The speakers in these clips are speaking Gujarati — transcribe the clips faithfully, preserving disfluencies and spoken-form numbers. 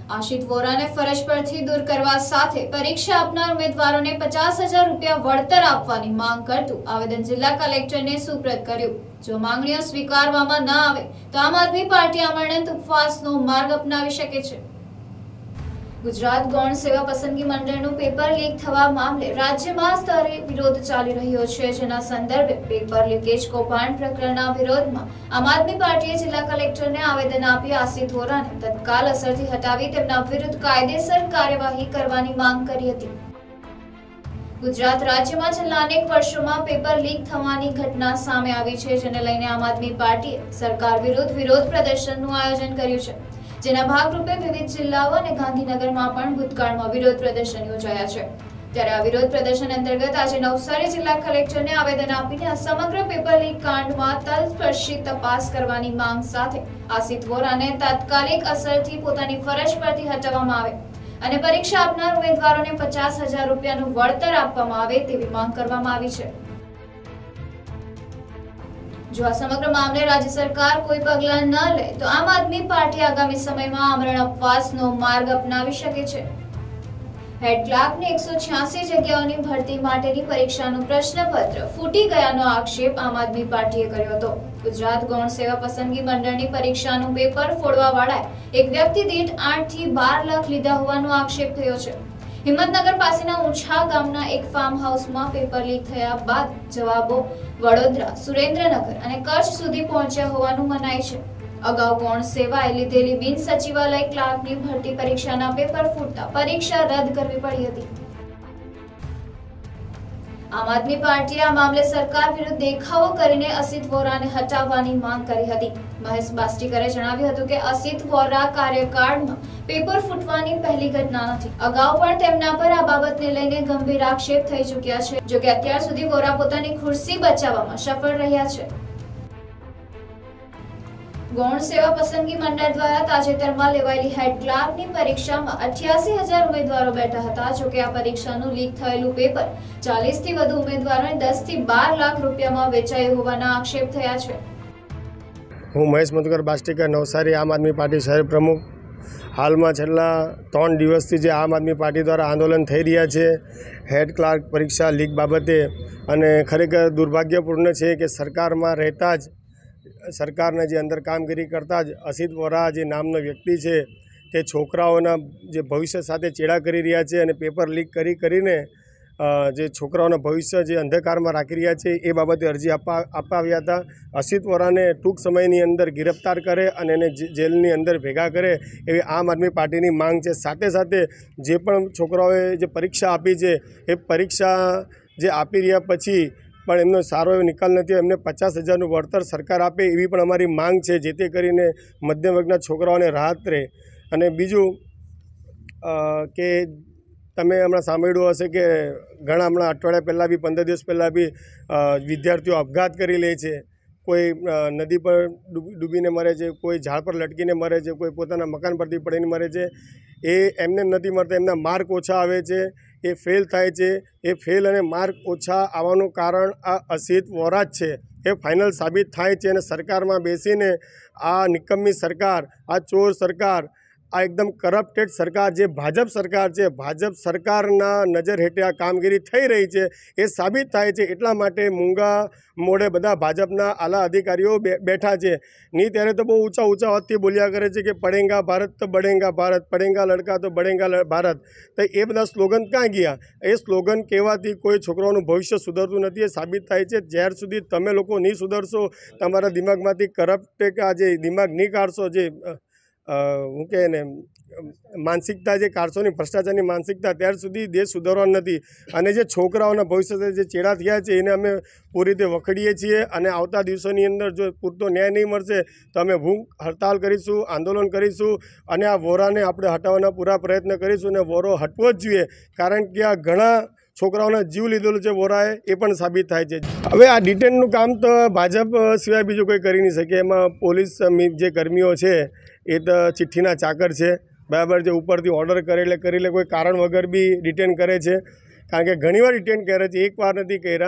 आशित वोराने फरज परथी दूर करवा साथे परीक्षा आपनार उम्मीदवारों ने पचास हजार रुपया वळतर आपवानी मांग करतु आवेदन जिला कलेक्टर ने सुप्रत कर्यु। जो मांगणीओ स्वीकारवामां न आवे तो आम आदमी पार्टी आमरण उपवासनो मार्ग अपनावी शके छे। गुजरात गौण सेवा पसंदगी मंडळનું પેપર લીક થવા મામલે રાજ્યમાં સ્તરે વિરોધ ચાલી રહ્યો છે, જેના સંદર્ભે પેપર લીકેજ કૌભાંડ પ્રકરણના વિરોધમાં આમ આદમી પાર્ટીએ જિલ્લા કલેક્ટરને આવેદન આપી આસિત વોરાને તત્કાલ અસરથી હટાવી તેમના વિરુદ્ધ કાયદેસર કાર્યવાહી કરવાની માંગ કરી હતી। गुजरात राज्यમાં છેલ્લા અનેક વર્ષોમાં પેપર લીક થવાની ઘટના સામે આવી છે, જેને લઈને આમ આદમી પાર્ટીએ સરકાર વિરુદ્ધ વિરોધ પ્રદર્શનનું આયોજન કર્યું છે। જેના ભાગરૂપે વિવિધ જિલ્લાઓ અને ગાંધીનગરમાં પણ ભૂતકાળમાં વિરોધ પ્રદર્શન યોજાયા છે। ત્યારે આ વિરોધ પ્રદર્શન અંતર્ગત આજે નવસારી જિલ્લા કલેક્ટરને આવેદન આપીને આ સમગ્ર પેપર લીક કાંડમાં તલસ્પર્શી તપાસ કરવાની માંગ સાથે આસિત વોરાને તાત્કાલિક અસરથી પોતાની ફરજ પરથી હટાવવામાં આવે અને પરીક્ષા આપનાર ઉમેદવારોને પચાસ હજાર રૂપિયાનું વળતર આપવામાં આવે તેવી માંગ કરવામાં આવી છે। जो आ समग्र मामले राज्य सरकार कोई पगला न ले तो आम आदमी पार्टी आगामी समय में आमरण उपवासनो मार्ग अपनावी शके छे। हेड क्लार्क ने एक सौ छियासी जग्याओनी भरती माटेनी परीक्षानुं प्रश्नपत्र फूटी गयानो आक्षेप आम आदमी पार्टीए कर्यो हतो। गुजरात गौण सेवा पसंदगी मंडळनी परीक्षानुं पेपर फोड़वावाळाए एक व्यक्ति दीठ आठ थी बार लाख लीधा होवानो आक्षेप थयो छे। हिम्मतनगर पासेना ऊंचा गामना एक फार्म हाउस में पेपर लीक थया बाद जवाबो वडोदरा, सुरेन्द्रनगर अने कच्छ सुधी पहोंच्या होवानुं मनाय छे। अगाऊ गौण सेवाए लीधेली बिन सचिवालय क्लार्कनी भरती परीक्षाना पेपर फूटता परीक्षा रद्द करवी पड़ी हती। आम आदमी पार्टीए आ मामले सरकार विरुद्ध देखावो करीने असित वोराने हटाववानी मांग करी हती। महेश बास्टीकरे जणाव्युं हतुं के असित वोरा कार्यकाळमां पेपर फूटवानी पहली घटना नथी। अगाऊ पण तेमना पर आ बाबतने लईने गंभीर आक्षेप थई चूक्या छे, जो के अत्यार सुधी वोरा पोतानी खुर्सी बचाववामां सफल रह्या छे। गौण सेवा पसंदगी मंडळ द्वारा ताजेतरमां लेवाયેલી हेड क्लार्कनी परीक्षामां अठासी हजार उमेदवारो बैठा हता। जो के आ परीक्षानुं लीक थयेलुं पेपर चालीस थी વધુ उमेदवारोने दस थी बार लाख रूपियामां वेचाયું હોવાના आक्षेप थया छे। હું મહેશ મધુકર બાસ્ટીકર, નવસારી આમ આદમી પાર્ટી શહેર પ્રમુખ। હાલમાં છેલ્લા ત્રણ દિવસથી જે આમ આદમી પાર્ટી દ્વારા આંદોલન થઈ રહ્યા છે હેડ ક્લાર્ક પરીક્ષા લીક બાબતે, અને ખરેખર દુર્ભાગ્યપૂર્ણ છે કે સરકારમાં રહેતા જ સરકારના જે અંદર કામગીરી કરતા જ અસિત વોરા જે નામનો વ્યક્તિ છે તે છોકરાઓના જે ભવિષ્ય સાથે ચેડા કરી રહ્યા છે અને પેપર લીક કરી કરીને જે છોકરાઓના ભવિષ્ય જે અંધકારમાં રાખી રહ્યા છે એ બાબતે અરજી આપવા આપવા આવ્યા હતા। અસિત વોરાને ટૂંક સમયની અંદર गिरफ्तार કરે અને એને જેલની અંદર ભેગા કરે એવી આમ આદમી પાર્ટીની માંગ છે। સાથે સાથે જે પણ છોકરાઓએ જે પરીક્ષા આપી છે એ પરીક્ષા જે આપી રહ્યા પછી પણ એમનો સારો એવો નિકાલ નથી, એમને પચાસ હજારનું વળતર સરકાર આપે એવી પણ અમારી માંગ છે, જેથી કરીને મધ્યમ વર્ગના છોકરાઓને રાહત રહે। અને બીજું કે તમે હમણાં સાંભળ્યું હશે કે ઘણા હમણાં અઠવાડિયા પહેલાં બી પંદર દિવસ પહેલાં બી વિદ્યાર્થીઓ અપઘાત કરી લે છે, કોઈ નદી પર ડૂબીને મરે છે, કોઈ ઝાડ પર લટકીને મરે છે, કોઈ પોતાના મકાન પરથી પડીને મરે છે। એ એમને નથી મળતા, એમના માર્ક ઓછા આવે છે, એ ફેલ થાય છે। એ ફેલ અને માર્ક ઓછા આવવાનું કારણ આ અસિત વોરા જ છે, એ ફાઇનલ સાબિત થાય છે। અને સરકારમાં બેસીને આ નિકમ્મી સરકાર, આ ચોર સરકાર, આ એકદમ કરપ્ટેડ સરકાર જે ભાજપ સરકાર છે, ભાજપ સરકારના નજર હેઠે આ કામગીરી થઈ રહી છે એ સાબિત થાય છે। એટલા માટે મૂંગા મોઢે બધા ભાજપના આલા અધિકારીઓ બેઠા છે। નહીં ત્યારે તો બહુ ઊંચા ઊંચા હાથથી બોલ્યા કરે છે કે પડેંગા ભારત તો બઢેંગા ભારત, પડેંગા લડકા તો બઢેંગા ભારત। તો એ બધા સ્લોગન ક્યાં ગયા? એ સ્લોગન કહેવાથી કોઈ છોકરાઓનું ભવિષ્ય સુધરતું નથી, એ સાબિત થાય છે। જ્યાર સુધી તમે લોકો નહીં સુધરશો, તમારા દિમાગમાંથી કરપ્ટ આ જે દિમાગ નહીં કાઢશો, જે હું કહે ને માનસિકતા જે કાઢશોની ભ્રષ્ટાચારની માનસિકતા, ત્યાર સુધી દેશ સુધારવાનો નથી। અને જે છોકરાઓના ભવિષ્ય સાથે જે ચેડા થયા છે એને અમે પૂરી રીતે વખડીએ છીએ। અને આવતા દિવસોની અંદર જો પૂરતો ન્યાય નહીં મળશે તો અમે ભૂખ હડતાલ કરીશું, આંદોલન કરીશું અને આ વોરાને આપણે હટાવવાના પૂરા પ્રયત્ન કરીશું। અને વોરો હટવો જ જોઈએ, કારણ કે આ ઘણા છોકરાઓના જીવ લીધેલું છે વોરાએ, એ પણ સાબિત થાય છે। હવે આ ડિટેનનું કામ તો ભાજપ સિવાય બીજું કોઈ કરી નહીં શકે। એમાં પોલીસ જે કર્મીઓ છે એ તો ચિઠ્ઠીના ચાકર છે, બરાબર, જે ઉપરથી ઓર્ડર કરે એટલે કરી લે, કોઈ કારણ વગર બી ડિટેન કરે છે। કારણ કે ઘણીવાર ડિટેન કરે છે, એક વાર નથી કર્યા,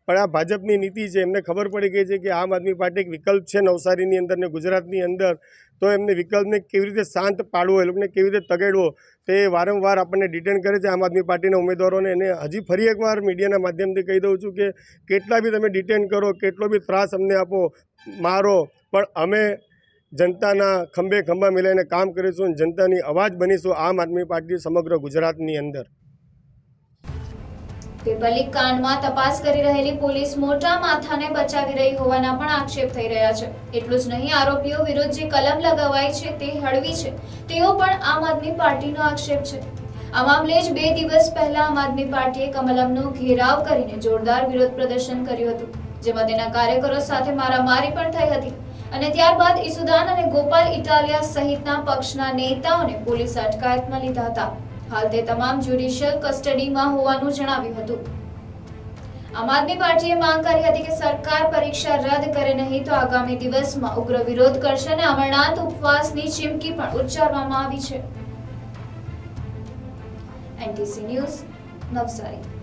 પણ આ ભાજપની નીતિ છે, એમને ખબર પડી ગઈ છે કે આમ આદમી પાર્ટી એક વિકલ્પ છે નવસારીની અંદર ને ગુજરાતની અંદર, તો એમને વિકલ્પને કેવી રીતે શાંત પાડવો, એ લોકોને કેવી રીતે તગેડવો, તે વારંવાર આપણને ડિટેન કરે છે આમ આદમી પાર્ટીના ઉમેદવારોને. એને હજી ફરી એકવાર મીડિયાના માધ્યમથી કહી દઉં છું કે કેટલા બી તમે ડિટેન કરો, કેટલો બી ત્રાસ અમને આપો, મારો, પણ અમે જનતાના ખંભે ખંભા મિલાઈને કામ કરીશું, જનતાની અવાજ બનીશું આમ આદમી પાર્ટી સમગ્ર ગુજરાતની અંદર. પીપલી કાંડમાં તપાસ કરી રહેલી પોલીસ મોટા માથાને બચાવી રહી હોવાના પણ આક્ષેપ થઈ રહ્યા છે. એટલું જ નહીં, આરોપીઓ વિરુદ્ધ જે કલમ લગાવાઈ છે તે હળવી છે તેવો પણ આમ આદમી પાર્ટીનો આક્ષેપ છે. આ મામલે જ બે દિવસ પહેલા આમ આદમી પાર્ટીએ કમલમનો ઘેરાવ કરીને જોરદાર વિરોધ પ્રદર્શન કર્યું હતું, જેમાં તેના કાર્યકરો સાથે મારામારી પણ થઈ હતી અને ત્યારબાદ ઈસુદાન અને ગોપાલ ઇટાલિયા સહિતના પક્ષના નેતાઓને પોલીસ અટકાયતમાં લીધા હતા. હાલ તે તમામ જ્યુડિશિયલ કસ્ટડીમાં હોવાનું જણાવ્યું હતું. આમ આદમી પાર્ટીએ માંગ કરી હતી કે સરકાર પરીક્ષા રદ કરે નહીં તો આગામી દિવસમાં ઉગ્ર વિરોધ કરશે અને અમરનાથ ઉપવાસની ચીમકી પણ ઉચ્ચારવામાં આવી છે. NTC news, Navsari.